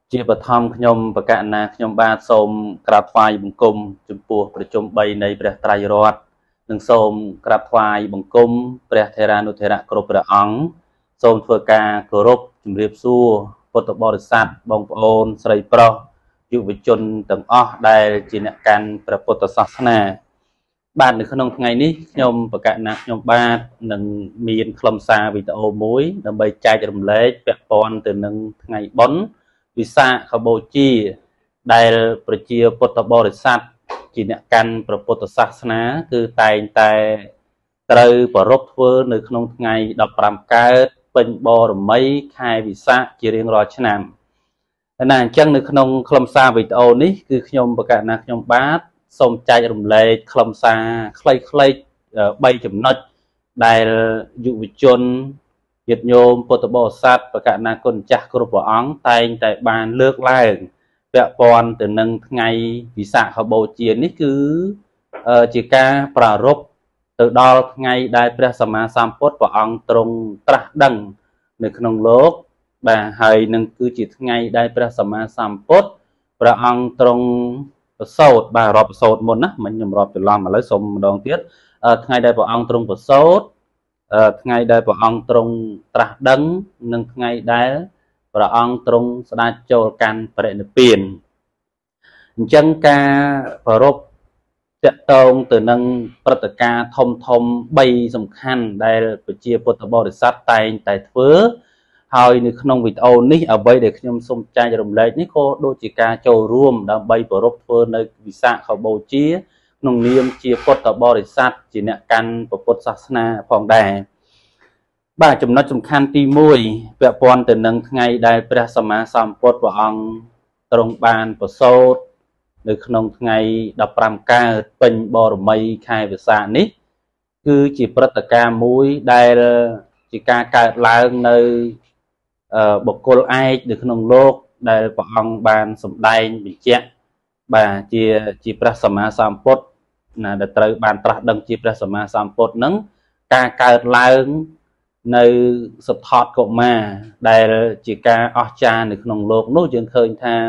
ជាបឋមខ្ញុំបកណាខ្ញុំបាទសូមក្រាបថ្វាយបង្គំចំពោះប្រជុំ3នៃព្រះត្រៃរតន៍និងសូមក្រាបថ្វាយបង្គំព្រះថេរានុថេរៈគ្រប់ព្រះអង្គសូមធ្វើការគោរពជំរាបសួរពុទ្ធបរិស័ទបងប្អូនស្រីប្រុសយុវជនទាំងអស់ដែលជាអ្នកកាន់ព្រះពុទ្ធសាសនាបាទនៅក្នុងថ្ងៃនេះខ្ញុំបកណាខ្ញុំបាទនឹងមានខ្លឹមសារវីដេអូមួយដើម្បីចែករំលែកពាក់ព័ន្ធទៅនឹងថ្ងៃបុណ្យវិសាខបូជាដែលប្រជាពុទ្ធបរិស័ទជាអ្នកកាន់ព្រះពុទ្ធសាសនាគឺតែងតែត្រូវប្រារព្ធធ្វើនៅក្នុងថ្ងៃ15កើតពេញបរមីខែវិសាខជារៀងរាល់ឆ្នាំណាអញ្ចឹងនៅក្នុងខ្លឹមសារវីដេអូនេះគឺខ្ញុំបកណាខ្ញុំបាទសូមចែករំលែកខ្លឹមសារខ្លីៗ3ចំណុចដែលយុវជនញាតិញោមពុទ្ធបរិស័ទបកណាគុណចាស់គ្រប់ព្រះអង្គតែងតែបានលើកឡើងពាក់ព័ន្ធទៅនឹងថ្ងៃវិសាខបូជានេះគឺជាការប្រារព្ធទៅដល់ថ្ងៃដែលព្រះសម្មាសម្ពុទ្ធព្រះអង្គទ្រង់ត្រាស់ដឹងនៅក្នុងលោកបាទហើយនឹងគឺជាថ្ងៃដែលព្រះសម្មាសម្ពុទ្ធព្រះអង្គទ្រង់ប្រសូតបាទរាប់ប្រសូតមុនណាមិញខ្ញុំរាប់ច្រឡំឥឡូវសូមម្ដងទៀតថ្ងៃដែលព្រះអង្គទ្រង់ប្រសូតថ្ងៃដែលព្រះអង្គទ្រង់ត្រាស់ដឹងនិងថ្ងៃដែលព្រះអង្គទ្រង់ស្ដេចចូលកាន់បរិនិព្វានអញ្ចឹងការប្រារព្ធតាក់ទងទៅនឹងព្រឹត្តិការណ៍ធំ3សំខាន់ដែលប្រជាពុទ្ធបរិស័ទតែងតែធ្វើហើយនៅក្នុងវីដេអូនេះអ្វីដែលខ្ញុំសូមចែករំលែកនេះក៏ដូចជាការចូលរួមដើម្បីប្រារព្ធធ្វើនៅវិសាខបូជាក្នុងនាមជាពុទ្ធបរិស័ទជាអ្នកកាន់ពុទ្ធសាសនាផងដែរបាទចំណុចសំខាន់ទី1ពាក់ព័ន្ធទៅនឹងថ្ងៃដែលព្រះសម្មាសម្ពុទ្ធព្រះអង្គទ្រង់បានប្រសូតនៅក្នុងថ្ងៃ15កើតពេញបរមីខែវិសាខនេះគឺជាព្រឹត្តិការណ៍មួយដែលជាការកើតឡើងនៅបុគ្គលឯកនៅក្នុងលោកដែលព្រះអង្គបានសម្ដែងបញ្ជាក់បាទជាព្រះសម្មាសម្ពុទ្ធណាដែលត្រូវបានត្រាស់ដឹងជាព្រះសម្មាសម្ពុទ្ធនឹងការកើតឡើងនៅសទ្ធត្ថកុមារដែលជាការអស្ចារ្យនៅក្នុងលោកនោះយើងឃើញថា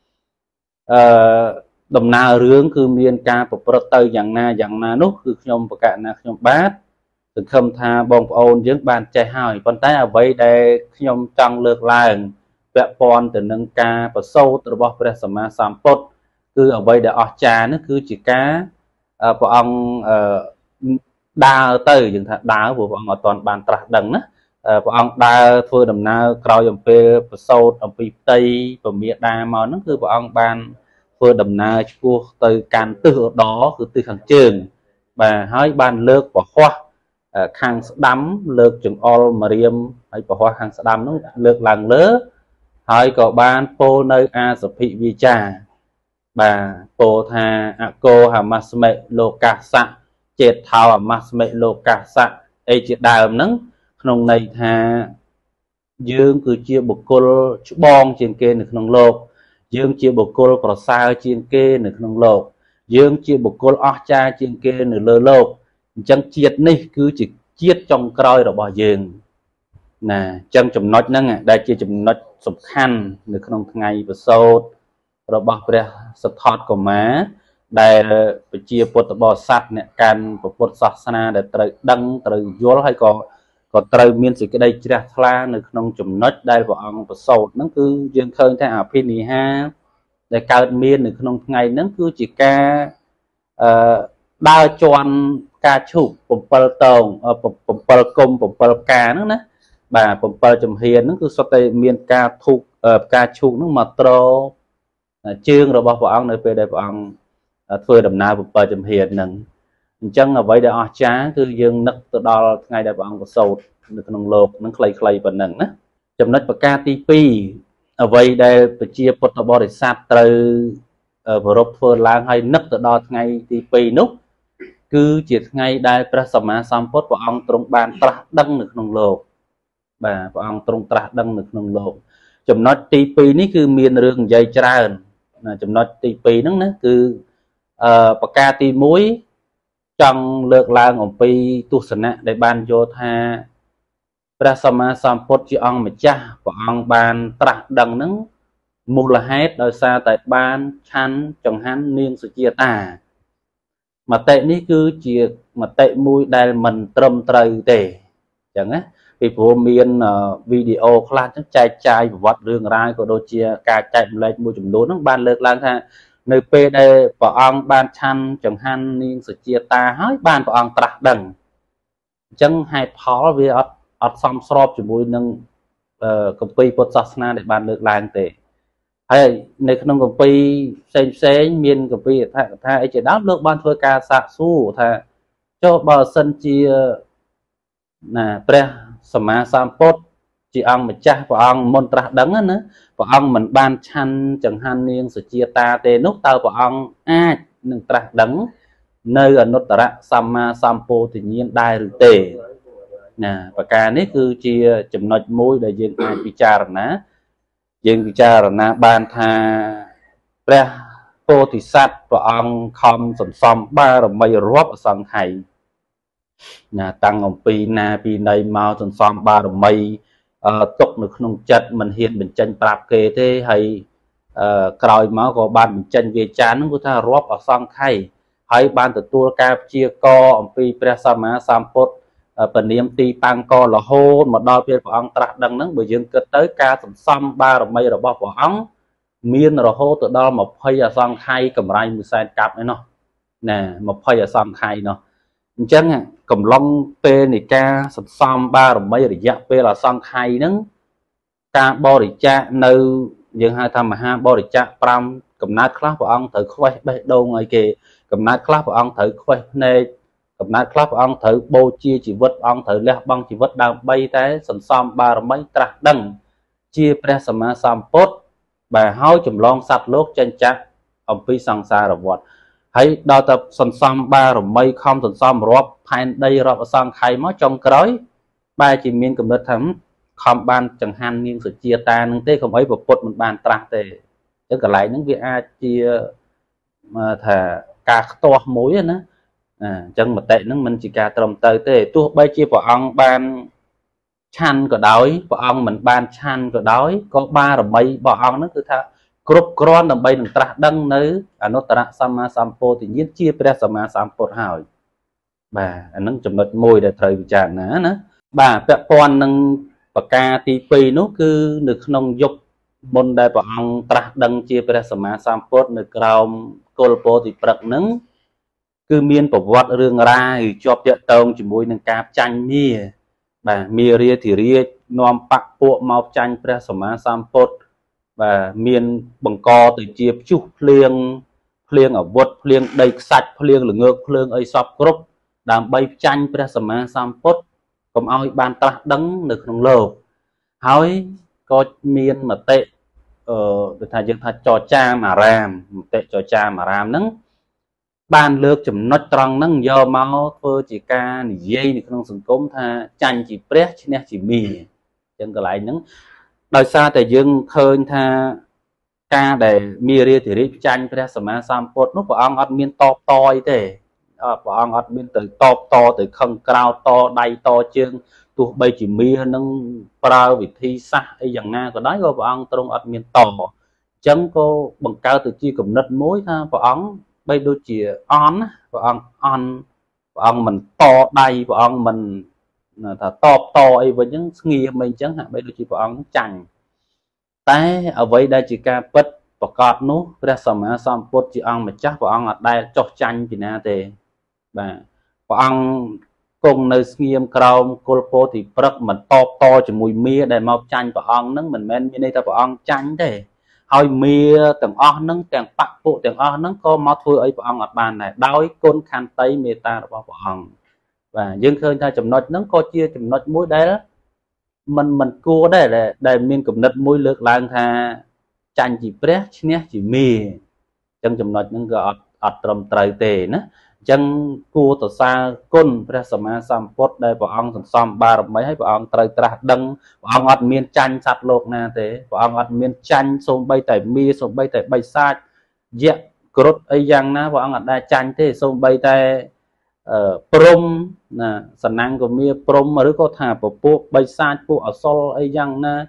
ដំណើររឿងគឺមានការប្រព្រឹត្តទៅយ៉ាងណានោះគឺខ្ញុំបកណាខ្ញុំបាទសង្ឃឹមថាបងប្អូនយើងបានចេះហើយប៉ុន្តែអ្វីដែលខ្ញុំចង់លើកឡើងពាក់ព័ន្ធទៅនឹងការប្រសូតរបស់ព្រះសម្មាសម្ពុទ្ធគឺអ្វីដែលអស្ចារ្យនោះគឺជាការព្រះអង្គដើរទៅយើងថាដើរព្រោះព្រះអង្គអត់ទាន់បានត្រាស់ដឹងណាព្រះអង្គដើរធ្វើដំណើរក្រោយអំពេលប្រសូតអំពីផ្ទៃពមាដាមកហ្នឹងគឺព្រះអង្គបានធ្វើដំណើរឆ្ពោះទៅកាន់ទិសឧត្តរគឺទិសខាងជើងបាទហើយបានលើកពហុខាងស្ដាំលើកចង្អុលម្រាមហើយពហុខាងស្ដាំហ្នឹងលើកឡើងលើហើយក៏បានពោលនៅអាសភិវិចាបាទពោលថាអកោហមស្មិលោកាសៈចេតថោអមស្មិលោកាសៈអីជាដើមហ្នឹងក្នុងន័យថាយើងគឺជាបុគ្គលច្បងជាងគេនៅក្នុងលោកយើងជាបុគ្គលប្រសើរជាងគេនៅក្នុងលោកយើងជាបុគ្គលអស្ចារ្យជាងគេនៅលើលោកអញ្ចឹងជាតិនេះគឺជាជាតិចុងក្រោយរបស់យើងណាអញ្ចឹងចំណុចហ្នឹងដែលជាចំណុចសំខាន់នៅក្នុងថ្ងៃប្រសូតរបស់ព្រះសទ្ធត្ថកុមារដែលប្រជាពុទ្ធបរិស័ទអ្នកកាន់ពុទ្ធសាសនាដែលត្រូវដឹងត្រូវយល់ហើយក៏ត្រូវមានសេចក្តីជ្រះថ្លានៅក្នុងចំណុចដែលព្រះអង្គប្រសូតហ្នឹងគឺយើងឃើញថាអភិនិហាដែលកើតមាននៅក្នុងថ្ងៃហ្នឹងគឺជាការដើរជន់ការឈូក7តោង7គុំ7ការហ្នឹងណាបាទ7ចំហៀនហ្នឹងគឺសុទ្ធតែមានការធូកការឈូកហ្នឹងមកត្រជើងរបស់ព្រះអង្គនៅពេលដែលព្រះអង្គធ្វើដំណើរ7ចំហៀនហ្នឹងអញ្ចឹងអ្វីដែលអស្ចារ្យគឺយើងនឹកទៅដល់ថ្ងៃដែលព្រះអង្គប្រសូតនៅក្នុងលោកហ្នឹងខ្លីៗប៉ុណ្ណឹងណាចំណុចប្រការទី2អ្វីដែលប្រជាពុទ្ធបរិស័ទត្រូវប្រារព្ធធ្វើឡើងហើយនឹកទៅដល់ថ្ងៃទី2នោះគឺជាថ្ងៃដែលព្រះសម្មាសម្ពុទ្ធព្រះអង្គទ្រង់បានត្រាស់ដឹងនៅក្នុងលោកបាទព្រះអង្គទ្រង់ត្រាស់ដឹងនៅក្នុងលោកចំណុចទី2នេះគឺមានរឿងនិយាយច្រើនណាចំណុចទី2ហ្នឹងណាគឺប្រការទី1ចង់លើកឡើងអំពីទស្សនៈដែលបានយល់ថាព្រះសម្មាសម្ពុទ្ធជាអង្គម្ចាស់ព្រះអង្គបានត្រាស់ដឹងហ្នឹងមូលហេតុដោយសារតែបានឆាន់ចង្ហាន់នាងសុជាតាមតិនេះគឺជាមតិមួយដែលមិនត្រឹមត្រូវទេអញ្ចឹងណាពីព្រោះមានវីដេអូខ្លះចែកចាយប្រវត្តិរឿងរ៉ាវក៏ដូចជាការចែករំលែកមួយចំនួនហ្នឹងបានលើកឡើងថានៅពេលដែលព្រះអង្គបានឆាន់ចង្ហាន់នាងសុជាតាហើយបានព្រះអង្គត្រាស់ដឹងអញ្ចឹងហេតុផលវាអត់សមស្របជាមួយនឹងគម្ពីរពុទ្ធសាសនាដែលបានលើកឡើងទេហើយនៅក្នុងគម្ពីរផ្សេងមានគម្ពីរអត្ថកថាអីជាដើមលោកបានធ្វើការសាកសួរថាចុះបើសិនជាណាព្រះសម្មាសម្ពុទ្ធជាអង្គម្ចាស់ព្រះអង្គមុនត្រាស់ដឹងណាព្រះអង្គមិនបានឆាន់ចង្ហាន់នាងសុជាតាទេនោះតើព្រះអង្គអាចនឹងត្រាស់ដឹងនៅអនុត្តរសម្មាសម្ពោធិញ្ញាណដែរឬទេណាប្រការនេះគឺជាចំណុចមួយដែលយើងអាចពិចារណាយើងពិចារណាបានថាព្រះពោធិសត្វព្រះអង្គខំសន្សំបារមីរាប់អសង្ខ័យណាតាំងអំពីណាពីណីមកសន្សំបារមីទុកនៅក្នុងចិត្តមិនហ៊ានបញ្ចេញប្រាប់គេទេហើយក្រោយមកក៏បានបញ្ចេញវាចានឹងគឺថារាប់អសង្ខ័យហើយបានទទួលការព្យាករអំពីព្រះសម្មាសម្ពុទ្ធពនាមទីតាំងករហូតមកដល់ពេលព្រះអង្គត្រាស់ដឹងហ្នឹងបើយើងគិតទៅការសន្សំបារមីរបស់ព្រះអង្គមានរហូតទៅដល់20អសង្ខ័យកម្រៃ100,000កាប់ឯណោះណា20អសង្ខ័យនោះអញ្ចឹងកំឡុងពេលនៃការសន្សំបារមីរយៈពេលអសង្ខ័យហ្នឹងការបរិច្ចាគនៅយើងហៅថាមហាបរិច្ចាគ5កំណើតខ្លះព្រះអង្គត្រូវខ្វេះបេះដូងឲ្យគេកំណើតខ្លះព្រះអង្គត្រូវខ្វេះភ្នែកកំណើតខ្លះព្រះអង្គត្រូវបូជាជីវិតអង្គត្រូវលះបង់ជីវិតដើម្បីតែសន្សំបារមីត្រាស់ដឹងជាព្រះសម្មាសម្ពុទ្ធបើហើយចម្លងសត្វលោកចេញចាក់អំពីសង្សារវដ្តហើយដល់តែសន្សំបារមីខំសន្សំរាប់ផែនដីរាប់អសង្ខ័យមកចុងក្រោយបែរជាមានកំណត់ថាខំបានចង្ហាន់នាងសុជាតានឹងទេកុំអីប្រពុតមិនបានត្រាស់ទេអញ្ចឹងកន្លែងហ្នឹងវាអាចជាថាការខ្ទាស់មួយណាអញ្ចឹងមតិហ្នឹងមិនជាការត្រឹមត្រូវទេទោះបីជាព្រះអង្គបានឆាន់ក៏ដោយព្រះអង្គមិនបានឆាន់ក៏ដោយក៏បារមីរបស់អង្គហ្នឹងគឺថាគ្រប់គ្រាន់ដើម្បីនឹងត្រាស់ដឹងនៅអនុត្តរសម្មាសម្ពោធិញ្ញាណជាព្រះសម្មាសម្ពុទ្ធហើយបាទអាហ្នឹងចំណុចមួយដែលត្រូវពិចារណាណាបាទពាក់ព័ន្ធនឹងប្រការទី2នោះគឺនៅក្នុងយុគមុនដែលព្រះអង្គត្រាស់ដឹងជាព្រះសម្មាសម្ពុទ្ធនៅក្រោមគល់ពោធិព្រឹក្សហ្នឹងគឺមានប្រវត្តិរឿងរ៉ាវជាប់ទាក់ទងជាមួយនឹងការចាញ់មាបាទមារាធិរាជនាំបកពួកមកចាញ់ព្រះសម្មាសម្ពុទ្ធបាទមានបង្កទៅជាព្យុះភ្លៀងអាវុធភ្លៀងដីខ្សាច់ភ្លៀងល្ងើកភ្លើងអីសពគ្រប់ដើម្បីចាញ់ព្រះសម្មាសម្ពុទ្ធកុំឲ្យបានត្រាស់ដឹងនៅក្នុងលោកហើយក៏មានមតិដូចថាយើងថាចរចាមអារាមមតិចរចាមអារាមហ្នឹងបានលើកចំណុចត្រង់ហ្នឹងយកមកធ្វើជាការនិយាយនៅក្នុងសង្គមថាចាញ់ជាព្រះឈ្នះជាមាអញ្ចឹងកន្លែងហ្នឹងដោយសារតែយើងឃើញថាការដែលមារាធិរាជចាញ់ព្រះសម្មាសម្ពុទ្ធនោះព្រះអង្គអត់មានតបតអីទេព្រះអង្គអត់មានទៅតបតទៅខឹងក្រោតតដៃតជើងទោះបីជាមានឹងប្រើវិធីសាស្ត្រអីយ៉ាងណាក៏ដោយក៏ព្រះអង្គទ្រង់អត់មានតអញ្ចឹងក៏បង្កើតទៅជាគំនិតមួយថាព្រះអង្គបីដូចជាអន់ព្រះអង្គមិនតដៃព្រះអង្គមិនថាតបតអីវិញអញ្ចឹងស្ងៀមអីអញ្ចឹងហាក់បីដូចជាព្រះអង្គចាញ់តែអ្វីដែលជាការពិតប្រកបនោះព្រះសម្មាសម្ពុទ្ធជាអង្គម្ចាស់ព្រះអង្គអត់ដែលចោះចាញ់ពីណាទេបាទព្រះអង្គគង់នៅស្ងៀមក្រោមគល់ពោធិព្រឹក្សមិនតបតជាមួយមាដែលមកចាញ់ព្រះអង្គហ្នឹងមិនមែនមានន័យថាព្រះអង្គចាញ់ទេហើយមាទាំងអស់ហ្នឹងទាំងបកពួកទាំងអស់ហ្នឹងក៏មកធ្វើឲ្យព្រះអង្គអត់បានដែរដោយគុណខន្តីមេត្តារបស់ព្រះអង្គបាទយើងឃើញថាចំណុចហ្នឹងក៏ជាចំណុចមួយដែលមិនគួរដែរដែលមានគំនិតមួយលើកឡើងថាចាញ់ជាព្រះឈ្នះជាមាអញ្ចឹងចំណុចហ្នឹងក៏អត់ត្រឹមត្រូវទេណាអញ្ចឹងគួរទៅសារគុណព្រះសម្មាសម្ពុទ្ធដែលព្រះអង្គសន្សំបារមីឲ្យព្រះអង្គត្រូវត្រាស់ដឹងព្រះអង្គអត់មានចាញ់សត្វលោកណាទេព្រះអង្គអត់មានចាញ់សូម្បីតែមាសូម្បីតែបិសាចយៈគ្រុឌអីយ៉ាងណាព្រះអង្គអត់ដែលចាញ់ទេសូម្បីតែព្រំណាសណាំងក៏មាព្រំឬក៏ថាពពួកបិសាចពួកអសុលអីយ៉ាងណា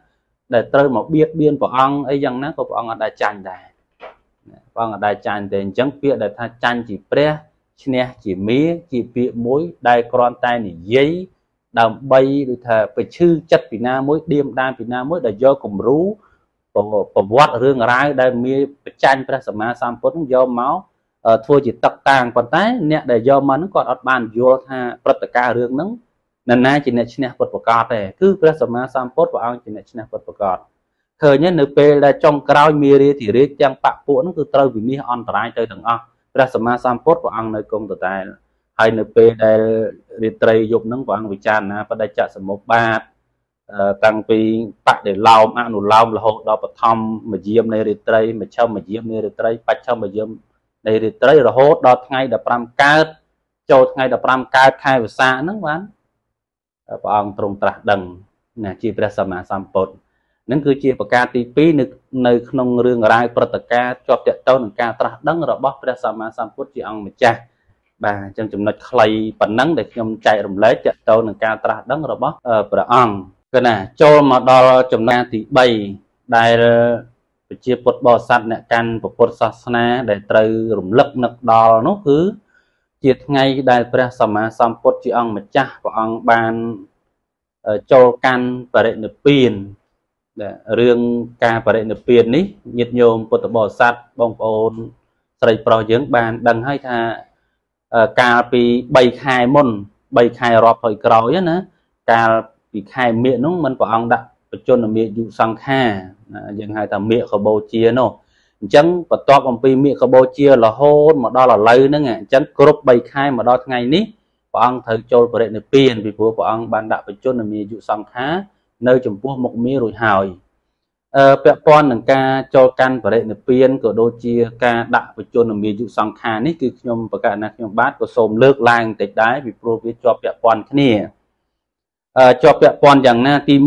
ដែលត្រូវមកបៀតបៀនព្រះអង្គអីយ៉ាងណាក៏ព្រះអង្គអត់ដែលចាញ់ដែរព្រះអង្គអត់ដែលចាញ់ទេអញ្ចឹងពាក្យដែលថាចាញ់ជាព្រះឈ្នះជាមាជាពាក្យមួយដែលគ្រាន់តែនិយាយដើម្បីដូចថាបឈឺចិត្តពីណាមួយឌៀមដានពីណាមួយដែលយកគំរូប្រវត្តិរឿងរ៉ាវដែលមានបច្ចាញ់ព្រះសម្មាសម្ពុទ្ធនឹងយកមកធ្វើជាទឹកតាំងប៉ុន្តែអ្នកដែលយកមកហ្នឹងគាត់អត់បានយល់ថាព្រឹត្តិការណ៍រឿងហ្នឹងនរណាជាអ្នកឈ្នះពុតប្រកបទេគឺព្រះសម្មាសម្ពុទ្ធព្រះអង្គជាអ្នកឈ្នះពុតប្រកបឃើញនៅពេលដែលចុងក្រោយមេរាធិរាជទាំងបពពួកហ្នឹងគឺត្រូវវិនិច្ឆ័យអន្តរាយទៅទាំងអស់ព្រះសម្មាសម្ពុទ្ធព្រះអង្គនៅគង់ដដែលហើយនៅពេលដែលរាត្រីយប់ហ្នឹងព្រះអង្គវិចារណាបដិច្ចសមុប្បាតតាំងពីបដិឡោមអនុឡោមរហូតដល់បឋមមយាមនៃរាត្រីមជ្ឈមមយាមនៃរាត្រីបច្ឆមមយាមនៃរាត្រីរហូតដល់ថ្ងៃ15កើតចូលថ្ងៃ15កើតខែវិសាខហ្នឹងបានព្រះអង្គទ្រង់ត្រាស់ដឹងណាជាព្រះសម្មាសម្ពុទ្ធនឹងគឺជាប្រការទី2នៅក្នុងរឿងរ៉ាវព្រឹត្តិការណ៍ជាប់ទាក់ទងនឹងការត្រាស់ដឹងរបស់ព្រះសម្មាសម្ពុទ្ធជាអង្គម្ចាស់បាទអញ្ចឹងចំណុចខ្លីប៉ុណ្ណឹងដែលខ្ញុំចែករំលែកទាក់ទងនឹងការត្រាស់ដឹងរបស់ព្រះអង្គគឺណាចូលមកដល់ចំណុចទី3ដែលប្រជាពុទ្ធបរិស័ទអ្នកកាន់ពុទ្ធសាសនាដែលត្រូវរំលឹកនឹកដល់នោះគឺជាថ្ងៃដែលព្រះសម្មាសម្ពុទ្ធជាអង្គម្ចាស់ព្រះអង្គបានចូលកាន់បរិនិព្វានរឿងការបរិនិព្វាននេះញាតិញោមពុទ្ធបរិស័ទបងប្អូនស្រីប្រុសយើងបានដឹងហើយថាកាលពី3ខែមុន3ខែរាប់ហើយក្រោយណាកាលពីខែមិញនោះមិនព្រះអង្គដាក់បជនមាយុសង្ខាយើងហៅថាមាឃបូជានោះអញ្ចឹងបន្ទាប់អំពីមាឃបូជារហូតមកដល់ឥឡូវហ្នឹងអញ្ចឹងគ្រប់3ខែមកដល់ថ្ងៃនេះព្រះអង្គត្រូវចូលបរិនិព្វានពីព្រោះព្រះអង្គបានដាក់បជនមាយុសង្ខានៅចំពោះមុខមារួចហើយពាក់ព័ន្ធនឹងការចូលកាន់បរិនិព្វានក៏ដូចជាការដាក់បជនមាយុសង្ខានេះគឺខ្ញុំប្រកាសណាខ្ញុំបាទក៏សូមលើកឡើងបន្តិចដែរពីព្រោះវាជាប់ពាក់ព័ន្ធគ្នាជាប់ពាក់ព័ន្ធយ៉ាងណាទី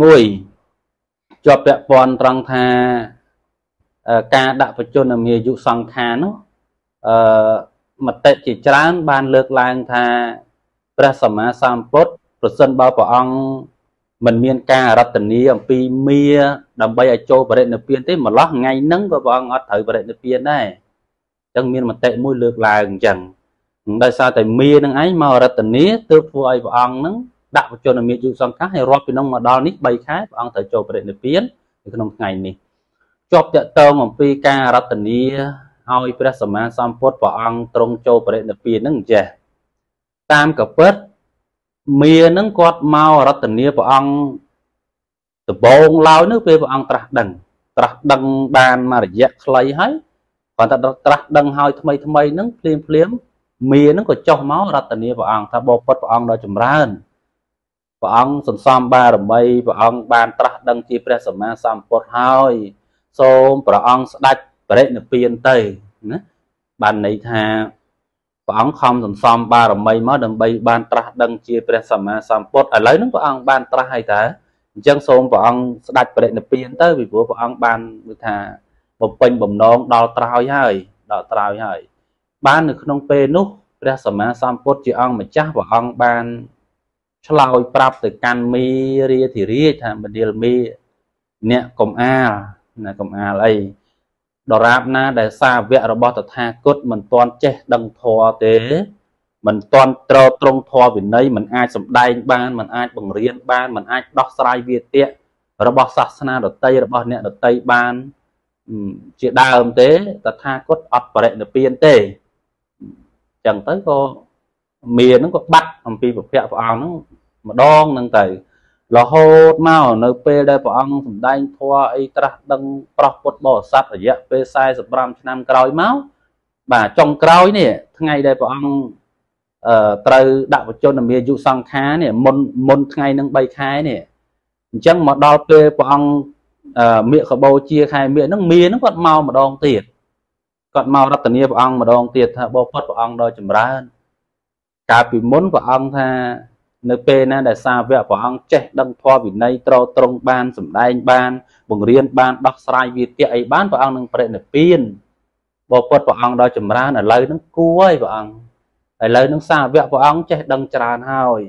1ជាប់ពាក់ព័ន្ធត្រង់ថាការដាក់បជនមាយុសង្ខានោះមតិជាច្រើនបានលើកឡើងថាព្រះសម្មាសម្ពុទ្ធប្រសិនបើព្រះអង្គមិនមានការរតនាអំពីមាដើម្បីឲ្យចូលបរិនិព្វានទេម្លោះថ្ងៃហ្នឹងក៏ព្រះអង្គអត់ត្រូវបរិនិព្វានដែរអញ្ចឹងមានមតិមួយលើកឡើងអញ្ចឹងដោយសារតែមានឹងឯងមករតនាទើបធ្វើឲ្យព្រះអង្គហ្នឹងដាក់បជនមាយុសង្ខាឲ្យរាប់ពីនោះមកដល់នេះ3ខែព្រះអង្គត្រូវចូលបរិនិព្វាននៅក្នុងថ្ងៃនេះជាប់តាក់ទងអំពីការរតនាឲ្យព្រះសម្មាសម្ពុទ្ធព្រះអង្គទ្រង់ចូលបរិនិព្វានហ្នឹងចេះតាមកពិតមានឹងគាត់មករតនាព្រះអង្គដំបងឡើយនោះពេលព្រះអង្គត្រាស់ដឹងបានមួយរយៈខ្លីហើយគាត់តែត្រាស់ដឹងហើយថ្មីហ្នឹងភ្លាមមានឹងក៏ចុះមករតនាព្រះអង្គថាបបពុតព្រះអង្គដ៏ចម្រើនព្រះអង្គសន្សំបារមីព្រះអង្គបានត្រាស់ដឹងជាព្រះសម្មាសម្ពុទ្ធហើយសូមព្រះអង្គស្ដេចបរិនិព្វានទៅណាបានន័យថាព្រះអង្គខំសន្សំបារមីមកដើម្បីបានត្រាស់ដឹងជាព្រះសម្មាសម្ពុទ្ធឥឡូវហ្នឹងព្រះអង្គបានត្រាស់ហើយតើអញ្ចឹងសូមព្រះអង្គស្ដេចបរិនិព្វានទៅពីព្រោះព្រះអង្គបានគឺថាបំពេញបំណងដល់ត្រើយហើយបាននៅក្នុងពេលនោះព្រះសម្មាសម្ពុទ្ធជាអង្គម្ចាស់ព្រះអង្គបានឆ្លើយប្រាប់ទៅកាន់មេរាធិរាជថាបណ្ឌិលមេអ្នកកុំអាលណាកុំអាលអីដរាបណាដែលសាវករបស់តថាគតមិនទាន់ចេះដឹងធម៌ទេមិនទាន់ត្រង់ធម៌វិន័យមិនអាចសម្ដែងបានមិនអាចបង្រៀនបានមិនអាចដោះស្រាយវាទៈរបស់សាសនាដតីរបស់អ្នកដតីបានជាដើមទេតថាគតអត់បរិនិព្វានទេអញ្ចឹងទៅក៏មានហ្នឹងក៏បាត់អំពីពភៈព្រះអង្គហ្នឹងម្ដងហ្នឹងទៅរហូតមកនៅពេលដែលព្រះអង្គសម្ដែងធម៌អីត្រាស់ដឹងប្រោះពុទ្ធបរិស័ទរយៈពេល45ឆ្នាំក្រោយមកបាទចុងក្រោយនេះថ្ងៃដែលព្រះអង្គត្រូវដាក់បជនមាយុសង្ខានេះមុនថ្ងៃនឹង3ខែនេះអញ្ចឹងមកដល់ពេលព្រះអង្គមាឃបូជាខែមាឃហ្នឹងមាហ្នឹងគាត់មកម្ដងទៀតគាត់មករតនាព្រះអង្គម្ដងទៀតថាបបពុតព្រះអង្គដ៏ចម្រើនកាលពីមុនព្រះអង្គថានៅពេលណាដែលសាវកព្រះអង្គចេះដឹងធម៌វិន័យត្រង់បានសម្ដែងបានបង្រៀនបានដោះស្រាយវាទៈអីបានព្រះអង្គនឹងបរិនិព្វានបបពុតព្រះអង្គដ៏ចម្រើនឥឡូវហ្នឹងគួរហើយព្រះអង្គឥឡូវហ្នឹងសាវកព្រះអង្គចេះដឹងច្រើនហើយ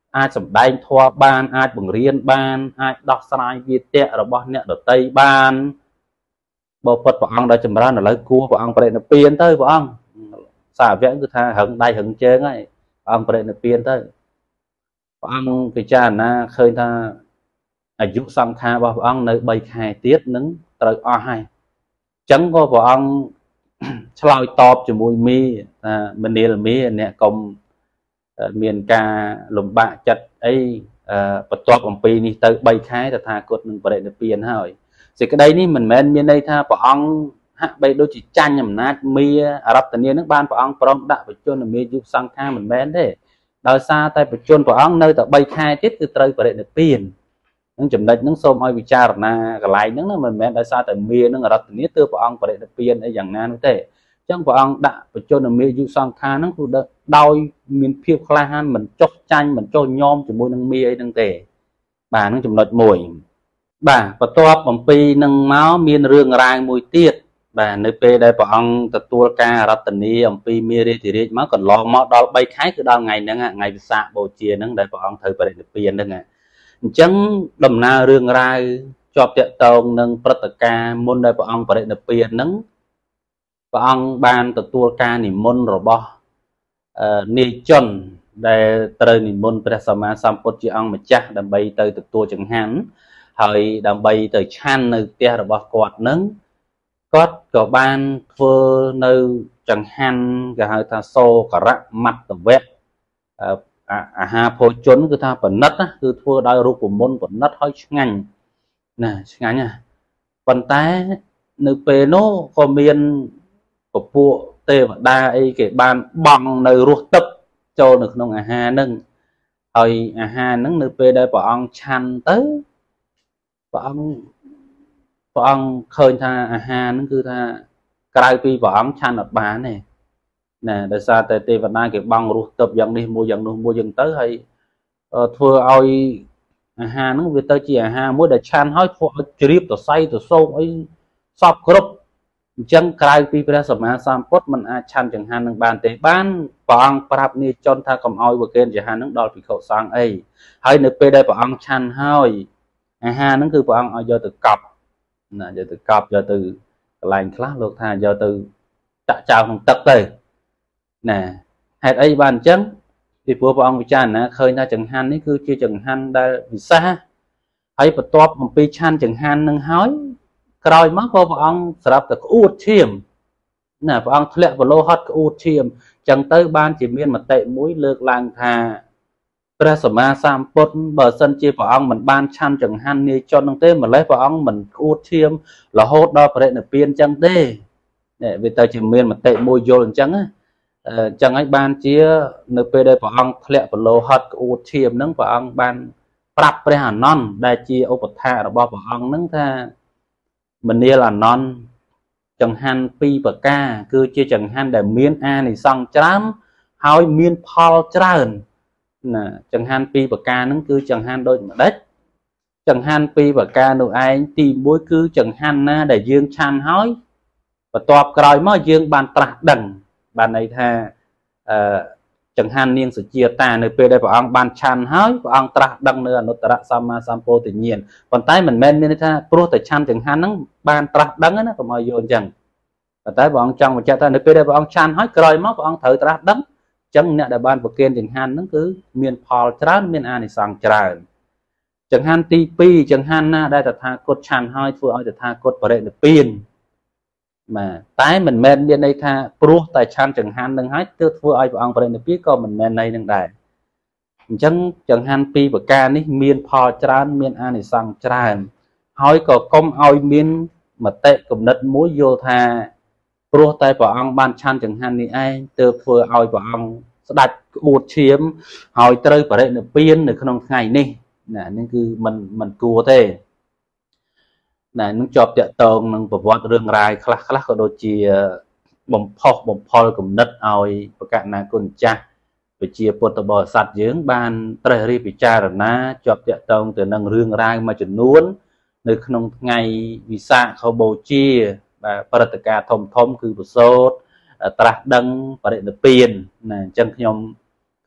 អាចសម្ដែងធម៌បានអាចបង្រៀនបានអាចដោះស្រាយវាទៈរបស់អ្នកដតីបានបើពុតព្រះអង្គដល់ចម្រើនឥឡូវគួរព្រះអង្គបរិនិព្វានទៅព្រះអង្គសាវកគឺថារឹងដៃរឹងជើងហើយព្រះអង្គបរិនិព្វានទៅព្រះអង្គពិចារណាឃើញថាអាយុសង្ខាររបស់ព្រះអង្គនៅ3ខែទៀតនឹងត្រូវអស់ហើយអញ្ចឹងក៏ព្រះអង្គឆ្លើយតបជាមួយមីថាមនាលមីអ្នកកុំមានការលំបាកចិត្តអីបន្ទាប់អំពីនេះទៅ3ខែតថាគតនឹងបរិនិព្វានហើយសេចក្តីនេះមិនមែនមានន័យថាព្រះអង្គហាក់បីដូចជាចាញ់អំណាចមីអរតនីនឹងបានព្រះអង្គព្រមដាក់បច្ចុប្បន្នមីយុសង្ខារមិនមែនទេដោយសារតែបច្ចុប្បន្នព្រះអង្គនៅតែ3ខែទៀតគឺត្រូវបរិនិព្វាននឹងចំណុចហ្នឹងសូមឲ្យពិចារណាកន្លែងហ្នឹងមិនមែនដោយសារតែមីនឹងអរតនីទើបព្រះអង្គបរិនិព្វានអីយ៉ាងណានោះទេអញ្ចឹងព្រះអង្គដាក់បច្ចុប្បន្នមីយុសង្ខារហ្នឹងគឺដោយមានភាពក្លាហានមិនចុះចាញ់មិនចុះញោមជាមួយនឹងមីអីហ្នឹងទេបាទហ្នឹងចំណុចមួយបាទបន្ទាប់អំពីនឹងមកមានរឿងរ៉ាវមួយទៀតបាទនៅពេលដែលព្រះអង្គទទួលការរតនីអំពីមេរាធិរាជមកកន្លងមកដល់3ខែគឺដល់ថ្ងៃហ្នឹងថ្ងៃវិសាខបូជាហ្នឹងដែលព្រះអង្គត្រូវបរិនិព្វានហ្នឹងអញ្ចឹងដំណើររឿងរ៉ាវជាប់តាក់ទងនឹងព្រឹត្តិការណ៍មុនដែលព្រះអង្គបរិនិព្វានហ្នឹងព្រះអង្គបានទទួលការនិមន្តរបស់នាយជនដែលត្រូវនិមន្តព្រះសម្មាសម្ពុទ្ធជាអង្គម្ចាស់ដើម្បីទៅទទួលចង្ហាន់ហើយដើម្បីទៅឆាន់នៅផ្ទះរបស់គាត់នឹងគាត់ក៏បានធ្វើនៅចង្ហាន់គេហៅថាសូករៈមត្តវៈអាហារភោជនគឺថាបណិតណាគឺធ្វើដោយរូបមន្តបណិតហើយឆ្ងាញ់ណាឆ្ងាញ់ណាប៉ុន្តែនៅពេលនោះក៏មានពពួកទេវតាអីគេបានបង់នៅរសទឹកចូលនៅក្នុងអាហារហ្នឹងហើយអាហារហ្នឹងនៅពេលដែលព្រះអង្គឆាន់ទៅព្រះអង្គឃើញថាអាហារហ្នឹងគឺថាក្រៅពីព្រះអង្គឆាន់អត់បានទេណាដោយសារតែទេវតាគេបង់រសទឹកយ៉ាងនេះមួយយ៉ាងនោះមួយយ៉ាងទៅហើយធ្វើឲ្យអាហារហ្នឹងវាទៅជាអាហារមួយដែលឆាន់ហើយធ្វើឲ្យជ្រាបទៅសៃទៅសោកអីសពគ្រប់អញ្ចឹងក្រៅពីព្រះសម្មាសម្ពុទ្ធមិនអាចឆាន់ចង្ហាន់នឹងបានទេបានព្រះអង្គប្រាប់នាយជនថាកុំឲ្យប្រគេនចង្ហាន់នឹងដល់ភិក្ខុសង្ឃអីហើយនៅពេលដែលព្រះអង្គឆាន់ហើយអាហារហ្នឹងគឺព្រះអង្គឲ្យយកទៅកប់ណាយកទៅកប់យកទៅកន្លែងខ្លះលោកថាយកទៅចាក់ចោលក្នុងទឹកទៅណាហេតុអីបានអញ្ចឹងពីព្រោះព្រះអង្គពិចារណាឃើញថាចង្ហាន់នេះគឺជាចង្ហាន់ដែលវិសេសហើយបន្ទាប់អំពីឆាន់ចង្ហាន់នឹងហើយក្រោយមកក៏ព្រះអង្គស្រាប់តែក្អួតឈាមណាព្រះអង្គធ្លាក់បលោហត់ក្អួតឈាមចឹងទៅបានជាមានមតិមួយលើកឡើងថាព្រះសម្មាសម្ពុទ្ធបើសិនជាព្រះអង្គមិនបានឆាន់ចង្ហាន់នាយជននោះទេម្លេះព្រះអង្គមិនក្អួតឈាមរហូតដល់បរិនិព្វានចឹងទេវាទៅជាមានមតិមួយយល់អញ្ចឹងណាចឹងហើយបានជានៅពេលដែលព្រះអង្គធ្លាក់បលោហត់ក្អួតឈាមហ្នឹងព្រះអង្គបានប្រាប់ព្រះអានន្ទដែលជាឧបថារបស់ព្រះអង្គហ្នឹងថាមនាលអានន្ទចង្ហាន់2ប្រការគឺជាចង្ហាន់ដែលមានអានិសង្សច្រើនហើយមានផលច្រើនណាចង្ហាន់2ប្រការហ្នឹងគឺចង្ហាន់ដូចម្ដេចចង្ហាន់2ប្រការនោះឯងទី1គឺចង្ហាន់ណាដែលយើងឆាន់ហើយបន្ទាប់ក្រោយមកយើងបានត្រាស់ដឹងបានន័យថាចង្ហាន់នាងសុជាតានៅពេលដែលព្រះអង្គបានឆាន់ហើយព្រះអង្គត្រាស់ដឹងនៅអនុត្តរសម្មាសម្ពោធិញ្ញាណប៉ុន្តែមិនមែនមានន័យថាព្រោះតែឆាន់ចង្ហាន់ហ្នឹងបានត្រាស់ដឹងណាកុំឲ្យយល់អញ្ចឹងប៉ុន្តែព្រះអង្គចង់បញ្ជាក់ថានៅពេលដែលព្រះអង្គឆាន់ហើយក្រោយមកព្រះអង្គត្រូវត្រាស់ដឹងអញ្ចឹងអ្នកដែលបានប្រគេនចង្ហាន់ហ្នឹងគឺមានផលច្រើនមានអានិសង្សច្រើនចង្ហាន់ទី2ចង្ហាន់ណាដែលតថាគតឆាន់ហើយធ្វើឲ្យតថាគតបរិនិព្វានបាទតែមិនមែនមានន័យថាព្រោះតែឆាន់ចង្ហាន់នឹងហើយទើបធ្វើឲ្យព្រះអង្គបរិនិព្វានក៏មិនមែនន័យនឹងដែរអញ្ចឹងចង្ហាន់2ប្រការនេះមានផលច្រើនមានអានិសង្សច្រើនហើយក៏កុំឲ្យមានមតិគំនិតមួយយល់ថាព្រោះតែព្រះអង្គបានឆាន់ចង្ហាន់នេះឯងទើបធ្វើឲ្យព្រះអង្គស្ដាច់ក្បួតឈាមហើយត្រូវបរិនិព្វាននៅក្នុងថ្ងៃនេះណានេះគឺមិនគួរទេណានឹងជាប់តាក់ទងនឹងប្រវត្តិរឿងរ៉ាវខ្លះក៏ដូចជាបំផលគំនិតឲ្យបកណាគុណចាស់វិជាពុទ្ធបរិស័ទយើងបានត្រេះរិះពិចារណាជាប់តាក់ទងទៅនឹងរឿងរ៉ាវមួយចំនួននៅក្នុងថ្ងៃវិសាខបូជាបាទព្រឹត្តិការណ៍ធំគឺប្រសូតត្រាស់ដឹងបរិនិព្វានណាអញ្ចឹងខ្ញុំ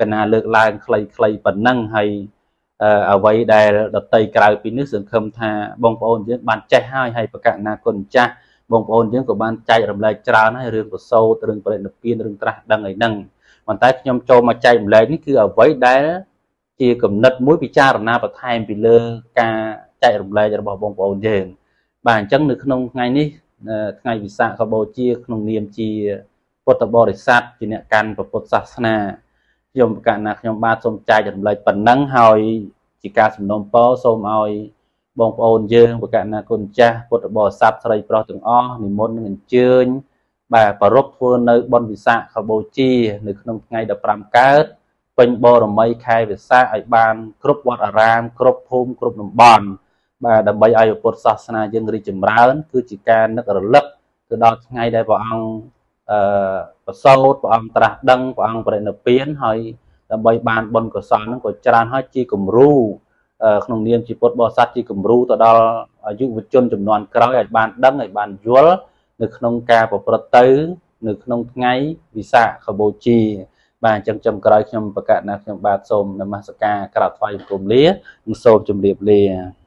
កណាលើកឡើងខ្លីៗប៉ុណ្ណឹងហើយអ្វីដែលដតីក្រៅពីនេះសង្ឃឹមថាបងប្អូនយើងបានចេះហើយប្រកាសណាគុណចាស់បងប្អូនយើងក៏បានចែករំលែកច្រើនហើយរឿងប្រសូតរឿងបរិនិព្វានរឿងត្រាស់ដឹងអីហ្នឹងប៉ុន្តែខ្ញុំចូលមកចែករំលែកនេះគឺអ្វីដែលជាគំនិតមួយពិចារណាបន្ថែមពីលើការចែករំលែករបស់បងប្អូនយើងបាទអញ្ចឹងនៅក្នុងថ្ងៃនេះថ្ងៃវិសាខបូជាក្នុងនាមជាពុទ្ធបរិស័ទជាអ្នកកាន់ពុទ្ធសាសនាខ្ញុំប្រកាសណាខ្ញុំបាទសូមចែករំលែកប៉ុណ្ណឹងហើយជាការសំណូមពរសូមឲ្យបងប្អូនយើងប្រកាសណាគុណចាស់ពុទ្ធបរិស័ទស្រីប្រុសទាំងអស់និមន្តនឹងអញ្ជើញបាទប្រពធ្វើនៅបុណ្យវិសាខបូជានៅក្នុងថ្ងៃ15កើតពេញបរមីខែវិសាខឲ្យបានគ្រប់វត្តអារាមគ្រប់ភូមិគ្រប់តំបន់បាទដើម្បីឲ្យពុទ្ធសាសនាយើងរីកចម្រើនគឺជាការនឹករលឹកទៅដល់ថ្ងៃដែលព្រះអង្គប្រសូតព្រះអង្គត្រាស់ដឹងព្រះអង្គបរិនិព្វានហើយដើម្បីបានបុណ្យកុសលហ្នឹងក៏ច្រើនហើយជាគំរូក្នុងនាមជាពុទ្ធបរិស័ទជាគំរូទៅដល់យុវជនចំនួនក្រោយឲ្យបានដឹងឲ្យបានយល់នៅក្នុងការប្រព្រឹត្តទៅនៅក្នុងថ្ងៃវិសាខបូជាបាទអញ្ចឹងចុងក្រោយខ្ញុំប្រកាសណាខ្ញុំបាទសូមនមស្ការក្រាបថ្វាយបង្គំលានិងសូមជម្រាបលា